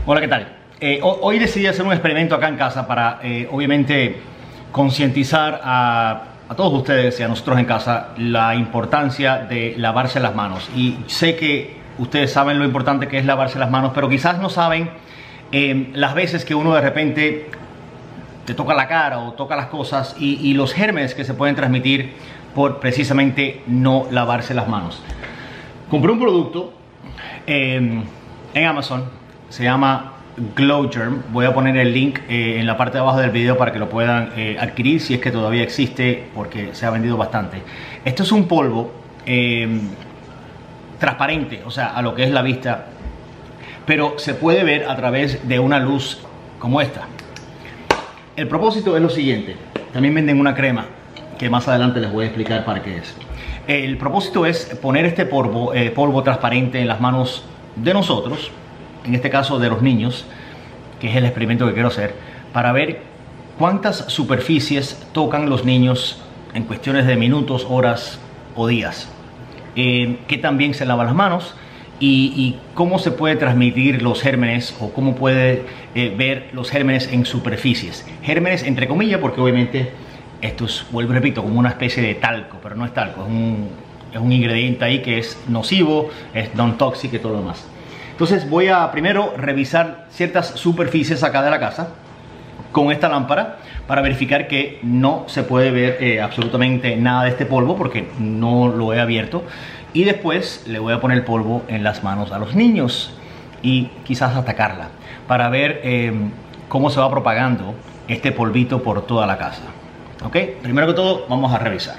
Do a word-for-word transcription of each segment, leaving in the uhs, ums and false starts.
Hola, ¿qué tal? Eh, hoy decidí hacer un experimento acá en casa para, eh, obviamente, concientizar a, a todos ustedes y a nosotros en casa la importancia de lavarse las manos. Y sé que ustedes saben lo importante que es lavarse las manos, pero quizás no saben eh, las veces que uno de repente te toca la cara o toca las cosas y, y los gérmenes que se pueden transmitir por precisamente no lavarse las manos. Compré un producto eh, en Amazon. Se llama Glowgerm. Voy a poner el link eh, en la parte de abajo del video para que lo puedan eh, adquirir si es que todavía existe, porque se ha vendido bastante. Esto es un polvo eh, transparente, o sea, a lo que es la vista, pero se puede ver a través de una luz como esta. El propósito es lo siguiente. También venden una crema que más adelante les voy a explicar para qué es. El propósito es poner este polvo, eh, polvo transparente en las manos de nosotros, en este caso de los niños, que es el experimento que quiero hacer, para ver cuántas superficies tocan los niños en cuestiones de minutos, horas o días, eh, qué también se lavan las manos y, y cómo se puede transmitir los gérmenes o cómo puede eh, ver los gérmenes en superficies. Gérmenes entre comillas, porque obviamente esto es, vuelvo y repito, como una especie de talco, pero no es talco, es un, es un ingrediente ahí que es nocivo, es non-toxic y todo lo demás. Entonces voy a primero revisar ciertas superficies acá de la casa con esta lámpara para verificar que no se puede ver eh, absolutamente nada de este polvo porque no lo he abierto. Y después le voy a poner el polvo en las manos a los niños y quizás atacarla para ver eh, cómo se va propagando este polvito por toda la casa. ¿Ok? Primero que todo vamos a revisar.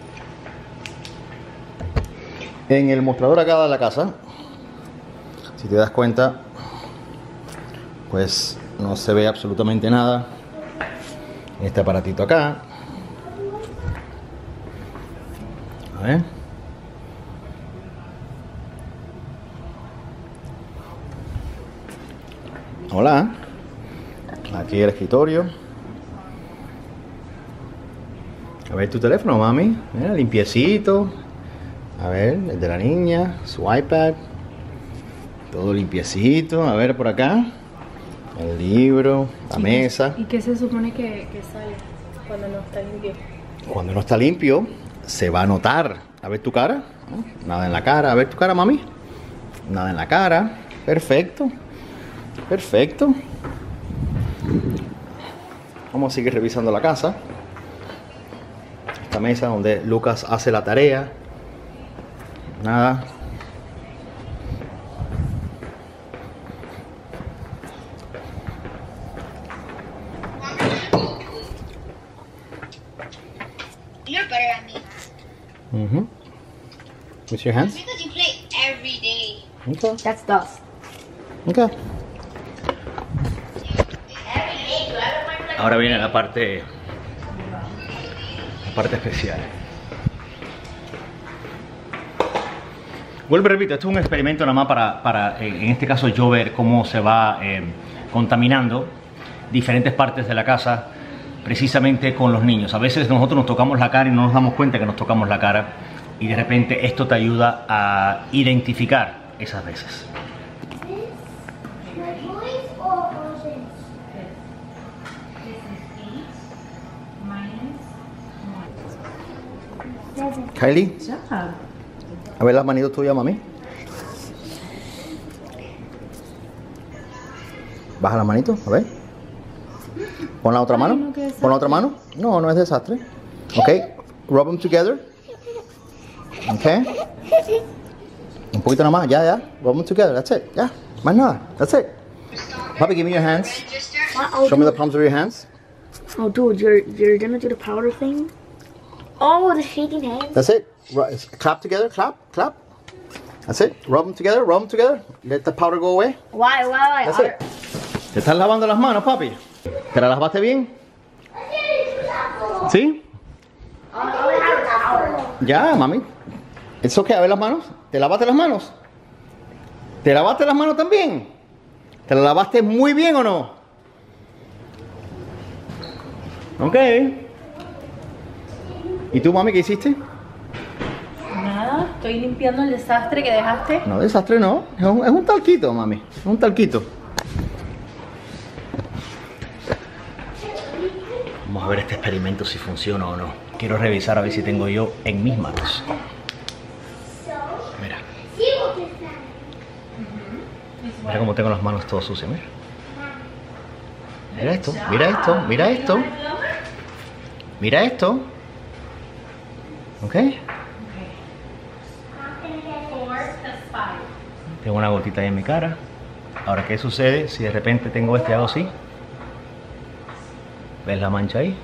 En el mostrador acá de la casa, si te das cuenta, pues no se ve absolutamente nada. Este aparatito acá. A ver. Hola. Aquí el escritorio. A ver tu teléfono, mami. Mira, limpiecito. A ver, el de la niña, su iPad. Todo limpiecito. A ver por acá. El libro, la sí, mesa. ¿Y qué se supone que, que sale cuando no está limpio? Cuando no está limpio, se va a notar. A ver tu cara. Nada en la cara. A ver tu cara, mami. Nada en la cara. Perfecto. Perfecto. Vamos a seguir revisando la casa. Esta mesa donde Lucas hace la tarea. Nada. You're better at me. Mm-hmm. With your hands? It's because you play every day. Okay. That's dust. Okay. Ahora viene la parte, la parte especial. Vuelvo y repito, esto es un experimento nada más para, para en este caso yo ver cómo se va eh, contaminando diferentes partes de la casa precisamente con los niños. A veces nosotros nos tocamos la cara y no nos damos cuenta que nos tocamos la cara y de repente esto te ayuda a identificar esas veces. Kylie, a ver las manitos tuyas, mami. Baja las manitos, a ver. Pon la otra Ay, mano. no, Pon la otra mano. No, no es desastre. Ok, rub them together. Ok. Un poquito nada más, ya, ya. Rub them together, that's it. Ya, más nada, that's it. Papi, give me your hands. Show me the palms of your hands. Oh, dude, you're you're gonna do the powder thing. Oh, the shaking hands. That's it. Clap together, clap, clap. That's it. Rub them together, rub them together. Let the powder go away. Why, why, why? That's it. ¿Te estás lavando las manos, papi? ¿Te las lavaste bien? ¿Sí? Ya, mami. ¿Es ok? A ver las manos. ¿Te lavaste las manos? ¿Te lavaste las manos también? ¿Te las lavaste muy bien o no? Ok. ¿Y tú, mami, qué hiciste? Nada, estoy limpiando el desastre que dejaste. No, desastre no. Es un, es un talquito, mami. Es un talquito. Vamos a ver este experimento si funciona o no. Quiero revisar a ver si tengo yo en mis manos. Mira. Mira cómo tengo las manos todas sucias, mira. Mira esto, mira esto, mira esto. Mira esto. ¿Ok? Tengo una gotita ahí en mi cara. Ahora, ¿qué sucede si de repente tengo este y hago así? ¿Ves la mancha ahí?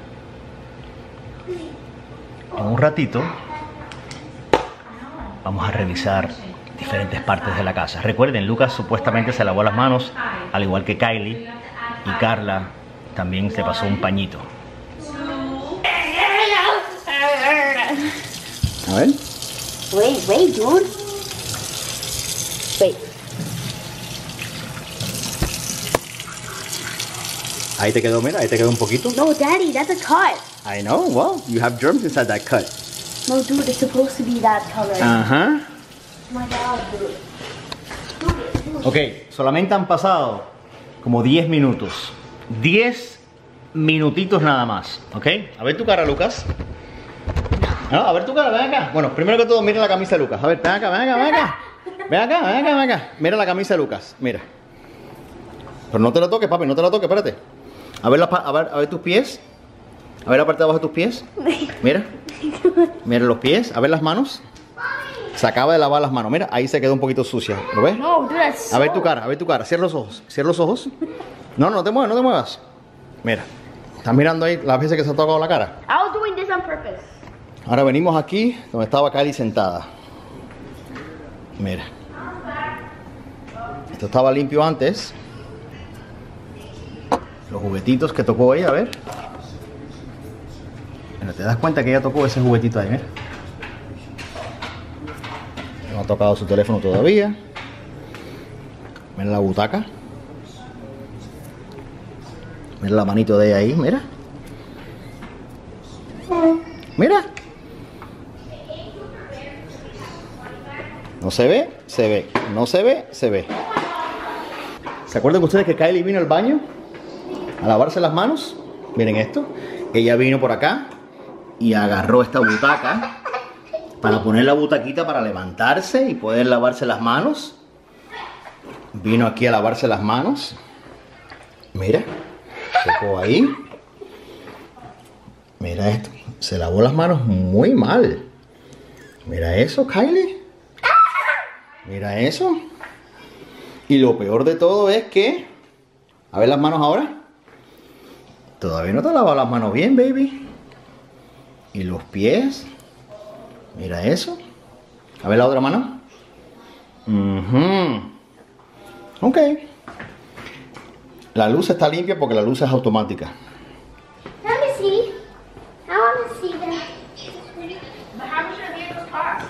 En un ratito vamos a revisar diferentes partes de la casa. Recuerden, Lucas supuestamente se lavó las manos, al igual que Kylie, y Carla también se pasó un pañito. A ver. Wait, wait, dude. Wait. Ahí te quedó, mira, ahí te quedó un poquito. No, Daddy, that's a cut. I know, well, you have germs inside that cut. No, dude, it's supposed to be that color. Ajá. Oh my God, dude. Ok, solamente han pasado como diez minutos. diez minutitos nada más, ¿ok? A ver tu cara, Lucas. No, a ver tu cara, ven acá. Bueno, primero que todo, mira la camisa de Lucas. A ver, ven acá, ven acá, ven acá. Ven acá, ven acá, ven acá. Mira la camisa de Lucas, mira. Pero no te la toques, papi, no te la toques, espérate. A ver, la, a ver, a ver tus pies. A ver la parte de abajo de tus pies. Mira. Mira los pies, a ver las manos. Se acaba de lavar las manos, mira, ahí se quedó un poquito sucia. ¿Lo ves? No, dude, that's A ver so- tu cara, a ver tu cara. Cierra los ojos, cierra los ojos. No, no te muevas, no te muevas. Mira, estás mirando ahí las veces que se ha tocado la cara. I was doing this on purpose. Ahora venimos aquí donde estaba Kylie sentada. Mira. Esto estaba limpio antes. Los juguetitos que tocó ella, a ver. Mira, te das cuenta que ella tocó ese juguetito ahí, mira. No ha tocado su teléfono todavía. Mira la butaca. Mira la manito de ella ahí, mira. Mira. No se ve, se ve. No se ve, se ve. ¿Se acuerdan ustedes que Kylie vino al baño a lavarse las manos? Miren esto. Ella vino por acá y agarró esta butaca para poner la butaquita para levantarse y poder lavarse las manos. Vino aquí a lavarse las manos. Mira. Tocó ahí. Mira esto. Se lavó las manos muy mal. Mira eso, Kylie. Mira eso. Y lo peor de todo es que... A ver las manos ahora. Todavía no te has lavado las manos bien, baby. Y los pies. Mira eso. A ver la otra mano. Uh-huh. Ok. La luz está limpia porque la luz es automática. Let me see. I want to see that. But how much are vehicles cost?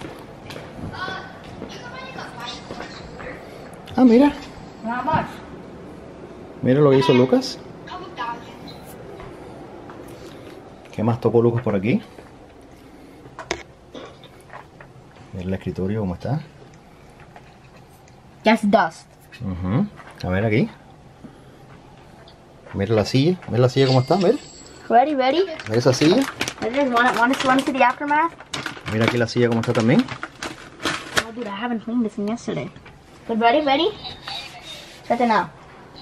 Ah, mira. How much? Mira lo que hizo Lucas. Couple thousand. ¿Qué más tocó Lucas por aquí? Mira el escritorio cómo está. That's dust. Uh-huh. A ver aquí. Mira la silla. Mira la silla cómo está. Mira. Ready, ready? Mira esa silla. I just want to want to want to see the aftermath. Mira aquí la silla cómo está también. Oh, dude, I haven't cleaned this one yesterday. But ready, ready? Check it out.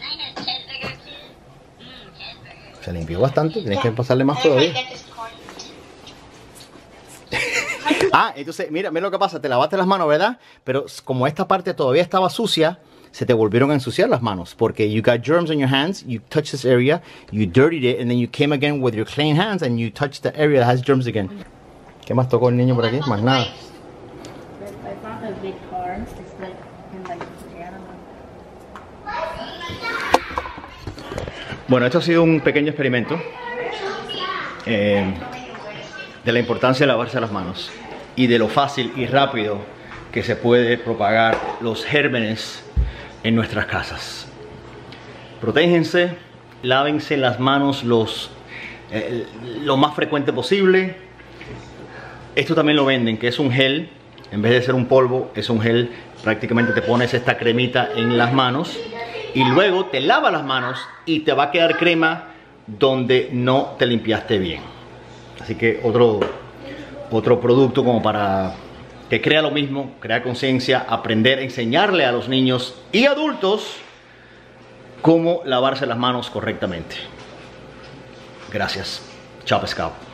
Se limpió bastante. Tienes que pasarle más todavía. Ah, entonces, mira, mira lo que pasa. Te lavaste las manos, ¿verdad? Pero como esta parte todavía estaba sucia, se te volvieron a ensuciar las manos. Porque you got germs on your hands, you touched this area, you dirtied it, and then you came again with your clean hands and you touched the area that has germs again. ¿Qué más tocó el niño por aquí? Más nada. I found a big car. It's like in like I don't know. Bueno, esto ha sido un pequeño experimento eh, de la importancia de lavarse las manos y de lo fácil y rápido que se puede propagar los gérmenes en nuestras casas. Protéjense, lávense las manos los, eh, lo más frecuente posible. Esto también lo venden, que es un gel, en vez de ser un polvo, es un gel. Prácticamente te pones esta cremita en las manos y luego te lavas las manos y te va a quedar crema donde no te limpiaste bien. Así que otro, otro producto como para que crea lo mismo, crear conciencia, aprender, enseñarle a los niños y adultos cómo lavarse las manos correctamente. Gracias. Chao, pescado.